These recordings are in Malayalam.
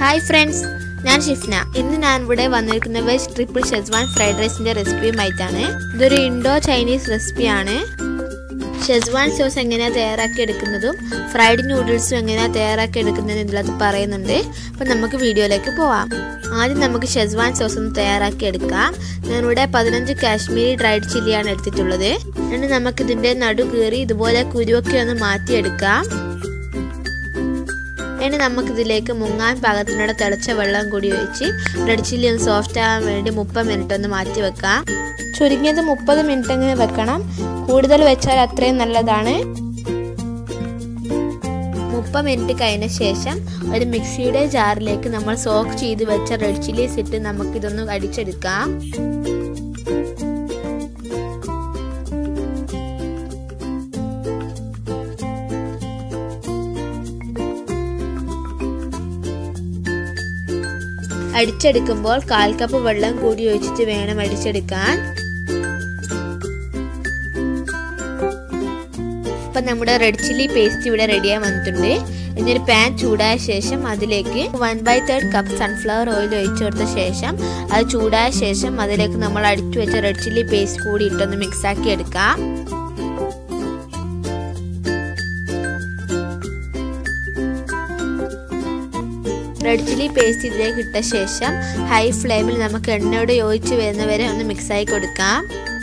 Hi friends, ഞാൻ ഷിഫ്ന. ഇന്ന് ഞാൻ ഇവിടെ വന്നിരിക്കുന്ന വെജ് ട്രിപ്പിൾ ഷെസ്വാൻ ഫ്രൈഡ് റൈസിന്റെ റെസിപ്പിയുമായിട്ടാണ്. ഇതൊരു ഇൻഡോ ചൈനീസ് റെസിപ്പിയാണ്. ഷെസ്വാൻ സോസ് എങ്ങനെയാണ് തയ്യാറാക്കി എടുക്കുന്നതും ഫ്രൈഡ് നൂഡിൽസും എങ്ങനെയാണ് തയ്യാറാക്കി എടുക്കുന്നതും ഇതിലത് പറയുന്നുണ്ട്. അപ്പം നമുക്ക് വീഡിയോയിലേക്ക് പോവാം. ആദ്യം നമുക്ക് ഷെസ്വാൻ സോസ് ഒന്ന് തയ്യാറാക്കി എടുക്കാം. ഞാനിവിടെ 15 കാശ്മീരി ഡ്രൈഡ് ചില്ലിയാണ് എടുത്തിട്ടുള്ളത്. എന്നിട്ട് നമുക്കിതിൻ്റെ നടു കീറി ഇതുപോലെ കുരുവൊക്കെ ഒന്ന് മാറ്റിയെടുക്കാം. ഇനി നമുക്കിതിലേക്ക് മുങ്ങാൻ പാകത്തിനുള്ള തിളച്ച വെള്ളം കൂടി ഒഴിച്ച് റെഡ് ചില്ലി ഒന്ന് സോഫ്റ്റ് ആകാൻ വേണ്ടി 30 മിനിറ്റ് ഒന്ന് മാറ്റി വെക്കാം. ചുരുങ്ങിയത് 30 മിനിറ്റ് എങ്ങനെ വെക്കണം, കൂടുതൽ വെച്ചാൽ അത്രയും നല്ലതാണ്. 30 മിനിറ്റ് കഴിഞ്ഞ ശേഷം ഒരു മിക്സിയുടെ ജാറിലേക്ക് നമ്മൾ സോക്ക് ചെയ്ത് വെച്ച റെഡ് ചില്ലീസ് ഇട്ട് നമുക്കിതൊന്ന് അടിച്ചെടുക്കാം. അടിച്ചെടുക്കുമ്പോൾ 1/4 കപ്പ് വെള്ളം കൂടി ഒഴിച്ചിട്ട് വേണം അടിച്ചെടുക്കാൻ. ഇപ്പം നമ്മുടെ റെഡ് ചില്ലി പേസ്റ്റ് ഇവിടെ റെഡിയായി വന്നിട്ടുണ്ട്. ഇനിയൊരു പാൻ ചൂടായ ശേഷം അതിലേക്ക് 1/3 കപ്പ് സൺഫ്ലവർ ഓയിൽ ഒഴിച്ചു കൊടുത്ത ശേഷം അത് ചൂടായ ശേഷം അതിലേക്ക് നമ്മൾ അടിച്ചു വെച്ച റെഡ് ചില്ലി പേസ്റ്റ് കൂടി ഇട്ടൊന്ന് മിക്സാക്കി എടുക്കാം. റെഡ് ചില്ലി പേസ്റ്റ് ഇതിലേക്ക് ഇട്ട ശേഷം ഹൈ ഫ്ലെയിമിൽ നമുക്ക് എണ്ണയോട് യോജിച്ച് വരുന്നവരെ ഒന്ന് മിക്സായി കൊടുക്കാം.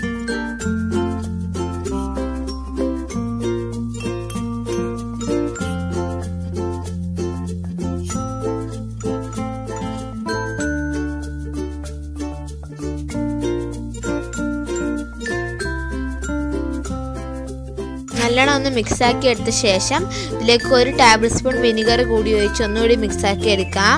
നല്ലോണം ഒന്ന് മിക്സാക്കി എടുത്ത ശേഷം ഇതിലേക്ക് 1 ടേബിൾ സ്പൂൺ വിനിഗർ കൂടി ഒഴിച്ച് ഒന്നുകൂടി മിക്സാക്കി എടുക്കാം.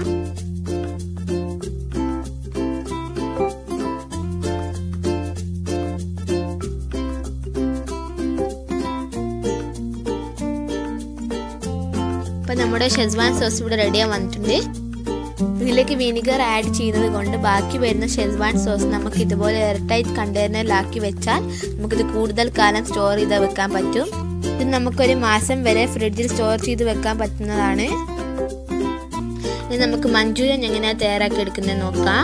ഇപ്പം നമ്മുടെ ഷെസ്വാൻ സോസ് ഇവിടെ റെഡിയായി വന്നിട്ടുണ്ട്. ഇതിലേക്ക് വിനിഗർ ആഡ് ചെയ്യുന്നത് കൊണ്ട് ബാക്കി വരുന്ന ഷെസ്വാൻ സോസ് നമുക്ക് ഇതുപോലെ എയർടൈറ്റ് കണ്ടെയ്നറിലാക്കി വെച്ചാൽ നമുക്കിത് കൂടുതൽ കാലം സ്റ്റോർ ചെയ്ത് വെക്കാൻ പറ്റും. ഇത് നമുക്കൊരു മാസം വരെ ഫ്രിഡ്ജിൽ സ്റ്റോർ ചെയ്ത് വെക്കാൻ പറ്റുന്നതാണ്. ഇനി നമുക്ക് മഞ്ചൂരിയൻ എങ്ങനെയാണ് തയ്യാറാക്കി എടുക്കുന്നത് നോക്കാം.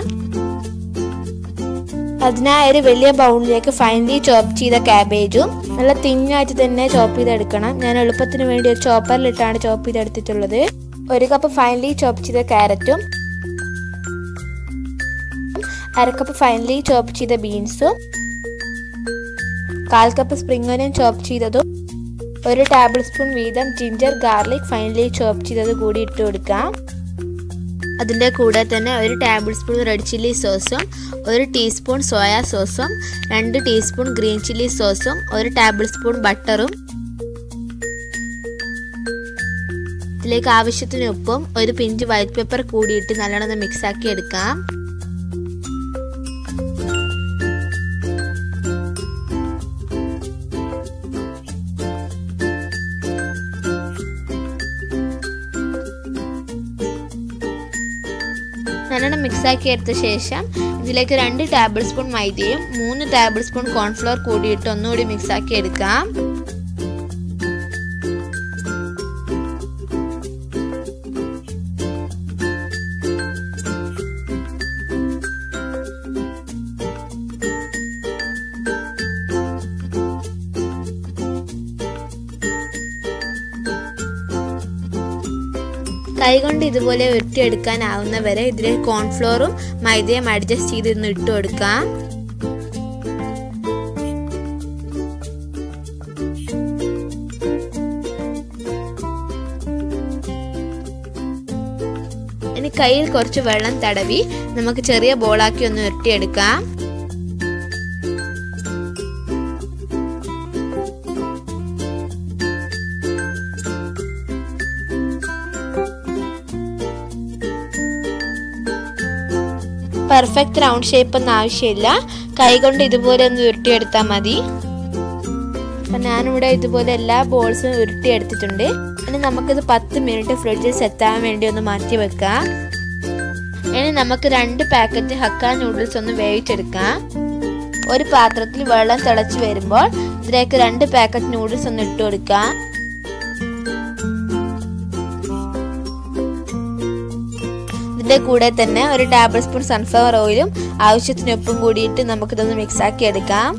അതിനായി ഒരു വലിയ ബൗളിലേക്ക് ഫൈനലി ചോപ്പ് ചെയ്ത ക്യാബേജും നല്ല തിന്നായിട്ട് തന്നെ ചോപ്പ് ചെയ്തെടുക്കണം. ഞാൻ എളുപ്പത്തിന് വേണ്ടി ഒരു ചോപ്പറിലിട്ടാണ് ചോപ്പ് ചെയ്തെടുത്തിട്ടുള്ളത്. 1 കപ്പ് ഫൈനലി ചോപ്പ് ചെയ്ത ക്യാരറ്റും 1/2 കപ്പ് ഫൈനലി ചോപ്പ് ചെയ്ത ബീൻസും 1/4 കപ്പ് സ്പ്രിംഗ് ഓനിയൻ ചോപ്പ് ചെയ്തതും 1 ടേബിൾ സ്പൂൺ വീതം ജിഞ്ചർ ഗാർലിക് ഫൈനലി ചോപ്പ് ചെയ്തത് കൂടി ഇട്ട് കൊടുക്കാം. അതിൻ്റെ കൂടെ തന്നെ 1 ടേബിൾ സ്പൂൺ റെഡ് ചില്ലി സോസും 1 ടീസ്പൂൺ സോയ സോസും 2 ടീസ്പൂൺ ഗ്രീൻ ചില്ലി സോസും 1 ടേബിൾ സ്പൂൺ ബട്ടറും ഇതിലേക്ക് ആവശ്യത്തിന് ഉപ്പും 1 പിഞ്ച് വൈറ്റ് പെപ്പർ കൂടിയിട്ട് നല്ലോണം മിക്സാക്കി എടുക്കാം. നല്ലോണം മിക്സാക്കി എടുത്ത ശേഷം ഇതിലേക്ക് 2 ടേബിൾ സ്പൂൺ മൈദയും 3 ടേബിൾ സ്പൂൺ കോൺഫ്ലോർ കൂടിയിട്ട് ഒന്നുകൂടി മിക്സാക്കി എടുക്കാം. കൈകൊണ്ട് ഇതുപോലെ ഉരുട്ടിയെടുക്കാനാവുന്നവരെ ഇതിലേക്ക് കോൺഫ്ലോറും മൈദയും അഡ്ജസ്റ്റ് ചെയ്ത് ഇട്ട് കൊടുക്കാം. ഇനി കയ്യിൽ കുറച്ച് വെള്ളം തടവി നമുക്ക് ചെറിയ ബോളാക്കി ഒന്ന് ഉരുട്ടിയെടുക്കാം. പെർഫെക്റ്റ് റൗണ്ട് ഷേപ്പ് ഒന്നും ആവശ്യമില്ല, കൈകൊണ്ട് ഇതുപോലെ ഒന്ന് ഉരുട്ടിയെടുത്താൽ മതി. അപ്പം ഞാനിവിടെ ഇതുപോലെ എല്ലാ ബോൾസും ഉരുട്ടിയെടുത്തിട്ടുണ്ട്. ഇനി നമുക്കിത് 10 മിനിറ്റ് ഫ്രിഡ്ജിൽ സെറ്റാൻ വേണ്ടി ഒന്ന് മാറ്റി വെക്കാം. ഇനി നമുക്ക് 2 പാക്കറ്റ് ഹക്ക നൂഡിൽസ് ഒന്ന് വേവിച്ചെടുക്കാം. ഒരു പാത്രത്തിൽ വെള്ളം തിളച്ച് വരുമ്പോൾ ഇതിലേക്ക് 2 പാക്കറ്റ് നൂഡിൽസ് ഒന്ന് ഇട്ട് കൊടുക്കാം. ഇതിൻ്റെ കൂടെ തന്നെ ഒരു ടേബിൾ സ്പൂൺ സൺഫ്ലവർ ഓയിലും ആവശ്യത്തിന് ഉപ്പും കൂടിയിട്ട് നമുക്കിതൊന്ന് മിക്സ് ആക്കി എടുക്കാം.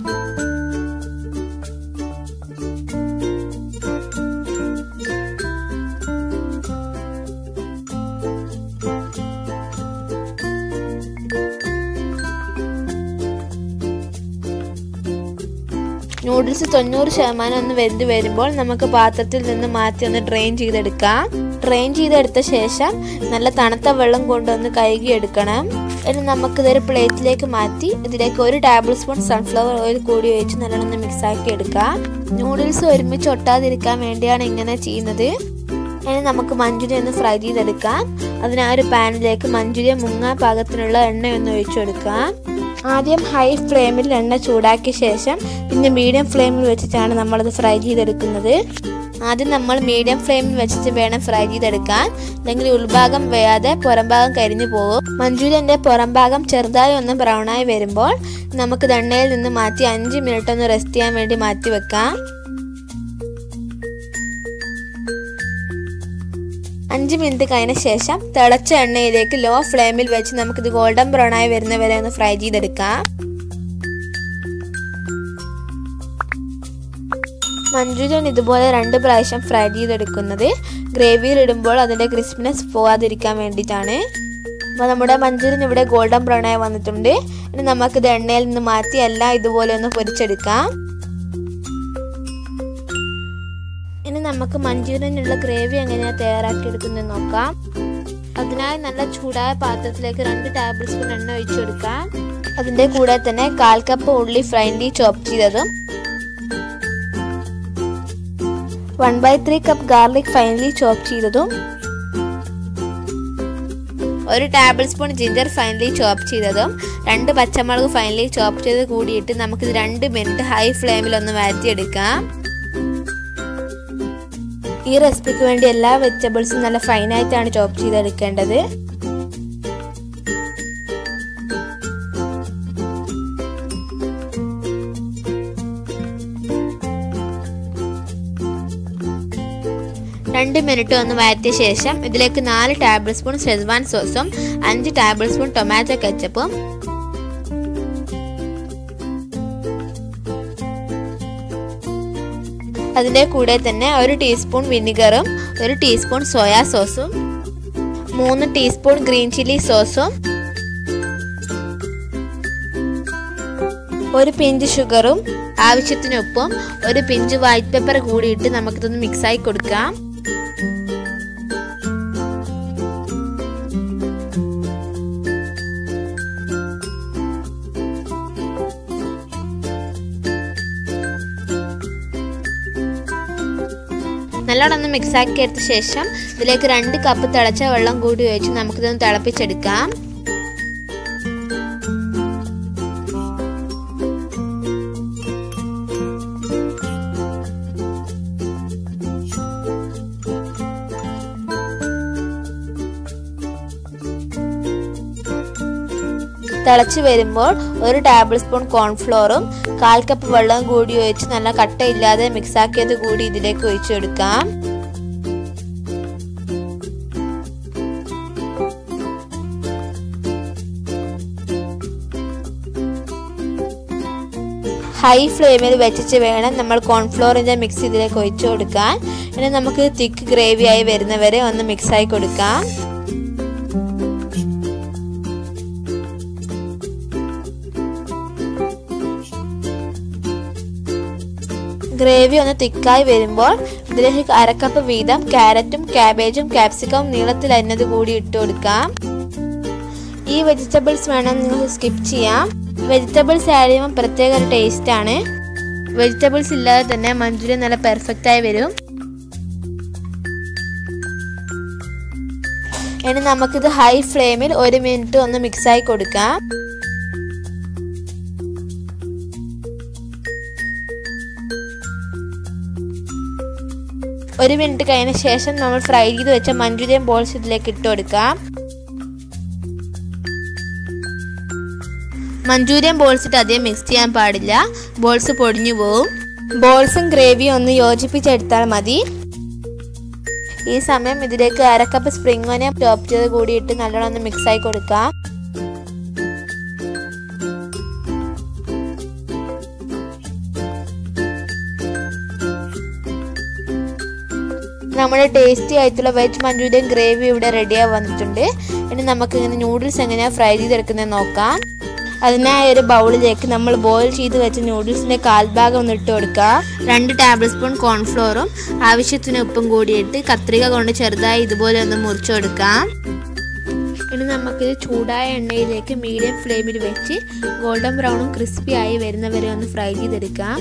നൂഡിൽസ് 90% ഒന്ന് വെന്ത് വരുമ്പോൾ നമുക്ക് പാത്രത്തിൽ നിന്ന് മാറ്റി ഒന്ന് ഡ്രെയിൻ ചെയ്തെടുക്കാം. ഡ്രെയിൻ ചെയ്തെടുത്ത ശേഷം നല്ല തണുത്ത വെള്ളം കൊണ്ടൊന്ന് കഴുകിയെടുക്കണം. ഇനി നമുക്കിതൊരു പ്ലേറ്റിലേക്ക് മാറ്റി ഇതിലേക്ക് ഒരു ടേബിൾ സ്പൂൺ സൺഫ്ലവർ ഓയിൽ കൂടി ഒഴിച്ച് നല്ലോണം മിക്സ് ആക്കി എടുക്കാം. നൂഡിൽസ് ഒരുമിച്ച് ഒട്ടാതിരിക്കാൻ വേണ്ടിയാണ് ഇങ്ങനെ ചെയ്യുന്നത്. ഇനി നമുക്ക് മഞ്ചൂരിയൻ ഒന്ന് ഫ്രൈ ചെയ്തെടുക്കാം. അതിനാ ഒരു പാനിലേക്ക് മഞ്ചൂരിയൻ മുങ്ങാൻ പാകത്തിനുള്ള എണ്ണയൊന്ന് ഒഴിച്ചു കൊടുക്കാം. ആദ്യം ഹൈ ഫ്ലെയിമിൽ എണ്ണ ചൂടാക്കിയ ശേഷം പിന്നെ മീഡിയം ഫ്ലെയിമിൽ വെച്ചിട്ടാണ് നമ്മളത് ഫ്രൈ ചെയ്തെടുക്കുന്നത്. ആദ്യം നമ്മൾ മീഡിയം ഫ്ലെയിമിൽ വെച്ചിട്ട് വേണം ഫ്രൈ ചെയ്തെടുക്കാൻ, അല്ലെങ്കിൽ ഉൾഭാഗം വേയാതെ പുറംഭാഗം കരിഞ്ഞു പോകും. മഞ്ചൂരിയൻ്റെ പുറംഭാഗം ചെറുതായി ഒന്ന് ബ്രൗണായി വരുമ്പോൾ നമുക്ക് എണ്ണയിൽ നിന്ന് മാറ്റി 5 മിനിറ്റ് ഒന്ന് റെസ്റ്റ് ചെയ്യാൻ വേണ്ടി മാറ്റി വെക്കാം. 5 മിനിറ്റ് കഴിഞ്ഞ ശേഷം തിളച്ച എണ്ണയിലേക്ക് ലോ ഫ്ലെയിമിൽ വെച്ച് നമുക്കിത് ഗോൾഡൻ ബ്രൗൺ ആയി വരുന്നവരെ ഒന്ന് ഫ്രൈ ചെയ്തെടുക്കാം. മഞ്ചൂരിയൻ ഇതുപോലെ 2 പ്രാവശ്യം ഫ്രൈ ചെയ്തെടുക്കുന്നത് ഗ്രേവിയിൽ ഇടുമ്പോൾ അതിൻ്റെ ക്രിസ്പിനെസ് പോകാതിരിക്കാൻ വേണ്ടിയിട്ടാണ്. അപ്പോൾ നമ്മുടെ മഞ്ചൂരിയൻ ഇവിടെ ഗോൾഡൻ ബ്രൗൺ ആയി വന്നിട്ടുണ്ട്. ഇനി നമുക്കിത് എണ്ണയിൽ നിന്ന് മാറ്റി എല്ലാം ഇതുപോലെ ഒന്ന് പൊരിച്ചെടുക്കാം. ഇനി നമുക്ക് മഞ്ചൂരിയനുള്ള ഗ്രേവി എങ്ങനെയാണ് തയ്യാറാക്കിയെടുക്കുന്നത് നോക്കാം. അതിനായി നല്ല ചൂടായ പാത്രത്തിലേക്ക് 2 ടേബിൾ സ്പൂൺ എണ്ണ ഒഴിച്ചു കൊടുക്കാം. അതിൻ്റെ കൂടെ തന്നെ 1/4 കപ്പ് ഉള്ളി ഫൈൻലി ചോപ്പ് ചെയ്തതും 1/3 കപ്പ് ഗാർലിക് ഫൈൻലി ചോപ്പ് ചെയ്തതും 1 tablespoon ginger finely chop ചെയ്തതും 2 പച്ചമുളക് ഫൈൻലി ചോപ്പ് ചെയ്ത് കൂടിയിട്ട് നമുക്കിത് 2 മിനിറ്റ് ഹൈ ഫ്ലെയിമിൽ ഒന്ന് വഴറ്റിയെടുക്കാം. ഈ റെസിപ്പിക്ക് വേണ്ടി എല്ലാ വെജിറ്റബിൾസും നല്ല ഫൈനായിട്ടാണ് ചോപ്പ് ചെയ്തെടുക്കേണ്ടത്. രണ്ട് മിനിറ്റ് ഒന്ന് വഴറ്റിയ ശേഷം ഇതിലേക്ക് 4 ടേബിൾ സ്പൂൺ ഷെസ്വാൻ സോസും 5 ടേബിൾ സ്പൂൺ ടൊമാറ്റോ കെച്ചപ്പും അതിൻ്റെ കൂടെ തന്നെ 1 ടീസ്പൂൺ വിനിഗറും 1 ടീസ്പൂൺ സോയാ സോസും 3 ടീസ്പൂൺ ഗ്രീൻ ചില്ലി സോസും 1 പിഞ്ച് ഷുഗറും ആവശ്യത്തിന് ഉപ്പും 1 പിഞ്ച് വൈറ്റ് പെപ്പർ കൂടിയിട്ട് നമുക്കിതൊന്ന് മിക്സായി കൊടുക്കാം. നല്ലോണം ഒന്ന് മിക്സാക്കി എടുത്ത ശേഷം ഇതിലേക്ക് 2 കപ്പ് തിളച്ച വെള്ളം കൂടി ഒഴിച്ച് നമുക്കിതൊന്ന് തിളപ്പിച്ചെടുക്കാം. തിളച്ച് വരുമ്പോൾ 1 ടേബിൾ സ്പൂൺ കോൺഫ്ലോറും 1/4 കപ്പ് വെള്ളം കൂടി ഒഴിച്ച് നല്ല കട്ടയില്ലാതെ മിക്സാക്കിയത് കൂടി ഇതിലേക്ക് ഒഴിച്ചു കൊടുക്കാം. ഹൈ ഫ്ലെയിമിൽ വെച്ചിട്ട് വേണം നമ്മൾ കോൺഫ്ലോറിൻ്റെ മിക്സ് ഇതിലേക്ക് ഒഴിച്ചു കൊടുക്കാൻ. ഇനി നമുക്ക് തിക്ക് ഗ്രേവി ആയി വരുന്നവരെ ഒന്ന് മിക്സായി കൊടുക്കാം. ഗ്രേവി ഒന്ന് തിക്കായി വരുമ്പോൾ ഇതിലേക്ക് 1/2 കപ്പ് വീതം ക്യാരറ്റും ക്യാബേജും ക്യാപ്സിക്കവും നീളത്തിൽ അരിഞ്ഞത് കൂടി ഇട്ട് കൊടുക്കാം. ഈ വെജിറ്റബിൾസ് വേണം നിങ്ങൾക്ക് സ്കിപ്പ് ചെയ്യാം. വെജിറ്റബിൾസ് ആഡ് ചെയ്യുമ്പോൾ പ്രത്യേക ഒരു ടേസ്റ്റാണ്. വെജിറ്റബിൾസ് ഇല്ലാതെ തന്നെ മഞ്ചൂരിയൻ നല്ല പെർഫെക്റ്റായി വരും. ഇനി നമുക്കിത് ഹൈ ഫ്ലെയിമിൽ 1 മിനിറ്റ് ഒന്ന് മിക്സായി കൊടുക്കാം. ഒരു മിനിറ്റ് കഴിഞ്ഞ ശേഷം നമ്മൾ ഫ്രൈ ചെയ്ത് വെച്ച മഞ്ചൂരിയൻ ബോൾസ് ഇതിലേക്ക് ഇട്ട് കൊടുക്കാം. മഞ്ചൂരിയൻ ബോൾസ് ഇട്ട് അധികം മിക്സ് ചെയ്യാൻ പാടില്ല, ബോൾസ് പൊടിഞ്ഞു പോവും. ബോൾസും ഗ്രേവിയും ഒന്ന് യോജിപ്പിച്ചെടുത്താൽ മതി. ഈ സമയം ഇതിലേക്ക് 1/2 കപ്പ് സ്പ്രിംഗ് ഓനിയൻ ചോപ്പ് ചെയ്ത് കൂടി ഇട്ട് നല്ലോണം ഒന്ന് മിക്സ് ആയി കൊടുക്കാം. നമ്മുടെ ടേസ്റ്റി ആയിട്ടുള്ള വെജ് മഞ്ചൂരിയൻ ഗ്രേവി ഇവിടെ റെഡിയായി വന്നിട്ടുണ്ട്. ഇനി നമുക്ക് ഇങ്ങനെ നൂഡിൽസ് എങ്ങനെയാണ് ഫ്രൈ ചെയ്തെടുക്കുന്നത് നോക്കാം. അതിനായി ഒരു ബൗളിലേക്ക് നമ്മൾ ബോയിൽ ചെയ്ത് വെച്ച നൂഡിൽസിൻ്റെ കാൽഭാഗം ഒന്ന് ഇട്ട് കൊടുക്കുക. 2 ടേബിൾ സ്പൂൺ കോൺഫ്ലോറും ആവശ്യത്തിന് ഉപ്പും കൂടിയിട്ട് കത്രിക കൊണ്ട് ചെറുതായി ഇതുപോലെ ഒന്ന് മുറിച്ച് കൊടുക്കാം. ഇനി നമുക്കിത് ചൂടായ എണ്ണയിലേക്ക് മീഡിയം ഫ്ലെയിമിൽ വെച്ച് ഗോൾഡൻ ബ്രൗണും ക്രിസ്പി ആയി വരുന്നവരെ ഒന്ന് ഫ്രൈ ചെയ്തെടുക്കാം.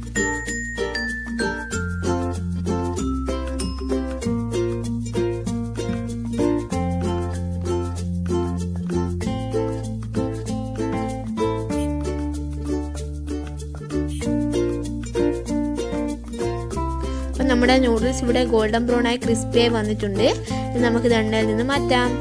നമ്മുടെ നൂഡിൽസ് ഇവിടെ ഗോൾഡൻ ബ്രൗൺ ആയി ക്രിസ്പി ആയി വന്നിട്ടുണ്ട്. നമുക്ക് ഇത് എണ്ണയിൽ നിന്ന് മാറ്റാം.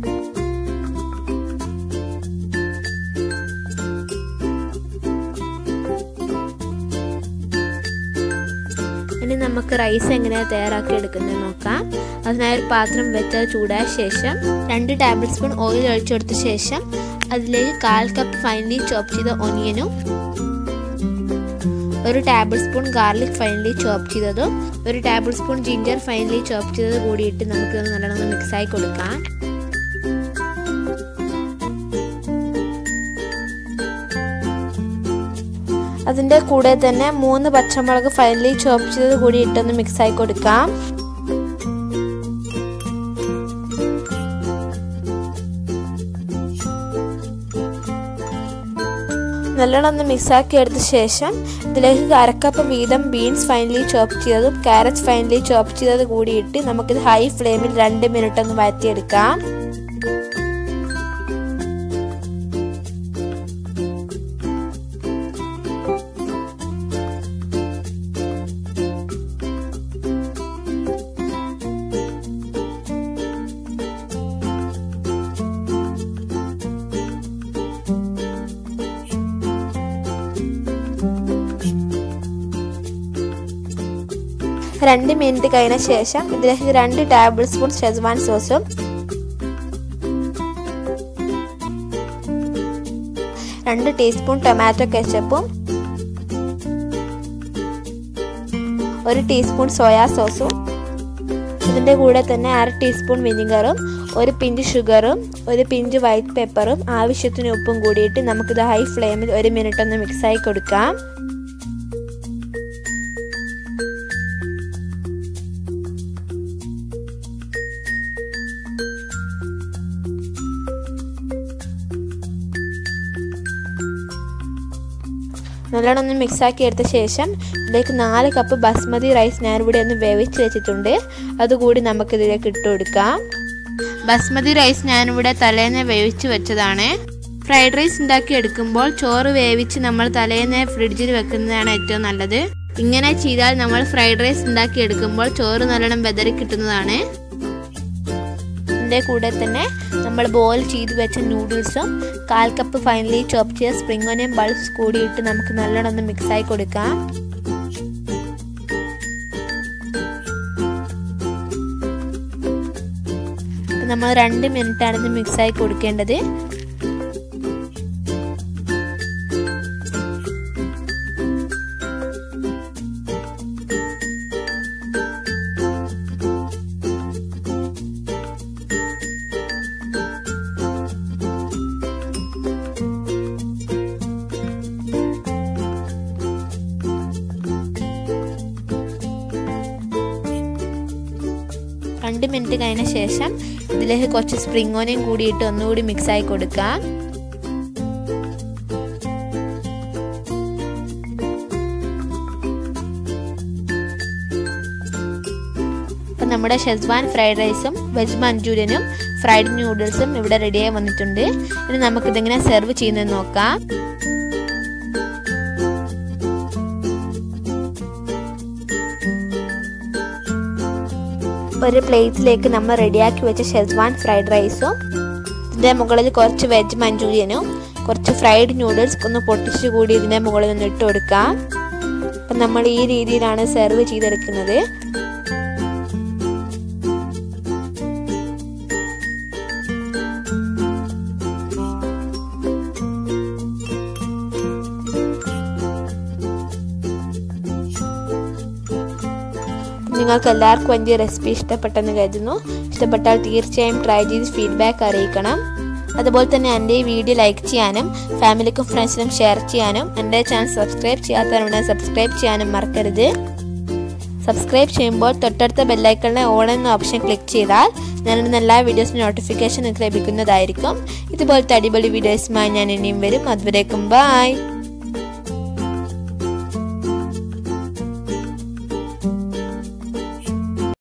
ഇനി നമുക്ക് റൈസ് എങ്ങനെയാണ് തയ്യാറാക്കി എടുക്കുന്നത് നോക്കാം. അതിനായി ഒരു പാത്രം വെച്ച് ചൂടായ ശേഷം 2 ടേബിൾ സ്പൂൺ ഓയിൽ ഒഴിച്ചെടുത്ത ശേഷം അതിലേക്ക് 1/4 കപ്പ് ഫൈനലി ചോപ്പ് ചെയ്ത ഓനിയനും 1 tablespoon garlic finely chop ചെയ്തതും 1 tablespoon ginger finely chop ചെയ്തത് കൂടിയിട്ട് നമുക്ക് നല്ലോണം മിക്സ് ആയി കൊടുക്കാം. അതിൻ്റെ കൂടെ തന്നെ 3 പച്ചമുളക് ഫൈനലി ചോപ്പ് ചെയ്തത് കൂടി ഇട്ടൊന്ന് മിക്സ് ആയി കൊടുക്കാം. നല്ലോണം ഒന്ന് മിക്സാക്കി എടുത്ത ശേഷം ഇതിലേക്ക് 1/2 കപ്പ് വീതം ബീൻസ് ഫൈനലി ചോപ്പ് ചെയ്തതും ക്യാരറ്റ് ഫൈനലി ചോപ്പ് ചെയ്തത് കൂടിയിട്ട് നമുക്കിത് ഹൈ ഫ്ലെയിമിൽ 2 മിനിറ്റ് ഒന്ന് വഴറ്റിയെടുക്കാം. രണ്ട് മിനിറ്റ് കഴിഞ്ഞ ശേഷം ഇതിലേക്ക് 2 ടേബിൾ സ്പൂൺ ഷെസ്വാൻ സോസും 2 ടീസ്പൂൺ ടൊമാറ്റോ കെച്ചപ്പും 1 ടീസ്പൂൺ സോയാ സോസും ഇതിൻ്റെ കൂടെ തന്നെ 1/2 ടീസ്പൂൺ വിനിഗറും 1 പിഞ്ച് ഷുഗറും 1 പിഞ്ച് വൈറ്റ് പെപ്പറും ആവശ്യത്തിന് ഉപ്പും കൂടിയിട്ട് നമുക്കിത് ഹൈ ഫ്ലെയിമിൽ 1 മിനിറ്റ് ഒന്ന് മിക്സായി കൊടുക്കാം. നല്ലോണം ഒന്ന് മിക്സാക്കി എടുത്ത ശേഷം ഇതിലേക്ക് 4 കപ്പ് ബസ്മതി റൈസ് ഞാനിവിടെ ഒന്ന് വേവിച്ച് വെച്ചിട്ടുണ്ട്. അതുകൂടി നമുക്കിതിലേക്ക് ഇട്ട് കൊടുക്കാം. ബസ്മതി റൈസ് ഞാനിവിടെ തലേന്ന് വേവിച്ച് വെച്ചതാണ്. ഫ്രൈഡ് റൈസ് ഉണ്ടാക്കി എടുക്കുമ്പോൾ ചോറ് വേവിച്ച് നമ്മൾ തലേന്ന് ഫ്രിഡ്ജിൽ വെക്കുന്നതാണ് ഏറ്റവും നല്ലത്. ഇങ്ങനെ ചെയ്താൽ നമ്മൾ ഫ്രൈഡ് റൈസ് ഉണ്ടാക്കി എടുക്കുമ്പോൾ ചോറ് നല്ലോണം വെതറി കിട്ടുന്നതാണ്. ഇതിൻ്റെ കൂടെ തന്നെ നമ്മൾ ബോയിൽ ചെയ്ത് വെച്ച നൂഡിൽസും 1/4 കപ്പ് ഫൈനലി ചോപ്പ് ചെയ്ത സ്പ്രിംഗ് ഓനിയൻ ബൾബ്സ് കൂടിയിട്ട് നമുക്ക് നല്ലോണം ഒന്ന് മിക്സായി കൊടുക്കാം. നമ്മൾ 2 മിനിറ്റാണ് ഇത് മിക്സായി കൊടുക്കേണ്ടത്. രണ്ട് മിനിറ്റ് കഴിഞ്ഞ ശേഷം ഇതിലേക്ക് കുറച്ച് സ്പ്രിംഗ് ഓനിയൻ കൂടിയിട്ട് ഒന്നുകൂടി മിക്സായി കൊടുക്കാം. അപ്പം നമ്മുടെ ഷെസ്വാൻ ഫ്രൈഡ് റൈസും വെജ് മഞ്ചൂരിയനും ഫ്രൈഡ് നൂഡിൽസും ഇവിടെ റെഡിയായി വന്നിട്ടുണ്ട്. ഇനി നമുക്കിതെങ്ങനെ സെർവ് ചെയ്യുന്നത് നോക്കാം. ഒരു പ്ലേറ്റിലേക്ക് നമ്മൾ റെഡിയാക്കി വെച്ച ഷെസ്വാൻ ഫ്രൈഡ് റൈസും ഇതിൻ്റെ മുകളിൽ കുറച്ച് വെജ് മഞ്ചൂരിയനും കുറച്ച് ഫ്രൈഡ് നൂഡിൽസ് ഒന്ന് പൊട്ടിച്ചു കൂടി ഇതിൻ്റെ മുകളിൽ നിന്ന് ഇട്ട് കൊടുക്കാം. അപ്പം നമ്മൾ ഈ രീതിയിലാണ് സെർവ് ചെയ്തെടുക്കുന്നത്. നിങ്ങൾക്ക് എല്ലാവർക്കും എൻ്റെ റെസിപ്പി ഇഷ്ടപ്പെട്ടെന്ന് കരുതുന്നു. ഇഷ്ടപ്പെട്ടാൽ തീർച്ചയായും ട്രൈ ചെയ്ത് ഫീഡ്ബാക്ക് അറിയിക്കണം. അതുപോലെ തന്നെ എൻ്റെ ഈ വീഡിയോ ലൈക്ക് ചെയ്യാനും ഫാമിലിക്കും ഫ്രണ്ട്സിനും ഷെയർ ചെയ്യാനും എൻ്റെ ചാനൽ സബ്സ്ക്രൈബ് ചെയ്യാത്തവരുണ്ടെങ്കിൽ സബ്സ്ക്രൈബ് ചെയ്യാനും മറക്കരുത്. സബ്സ്ക്രൈബ് ചെയ്യുമ്പോൾ തൊട്ടടുത്ത ബെല്ലൈക്കണിലെ ഓൾ എന്ന ഓപ്ഷൻ ക്ലിക്ക് ചെയ്താൽ ഞാനിടുന്ന എല്ലാ വീഡിയോസിനും നോട്ടിഫിക്കേഷൻ നിങ്ങൾക്ക് ലഭിക്കുന്നതായിരിക്കും. ഇതുപോലത്തെ അടിപൊളി വീഡിയോസുമായി ഞാൻ ഇനിയും വരും. അതുവരേക്കും ബൈ.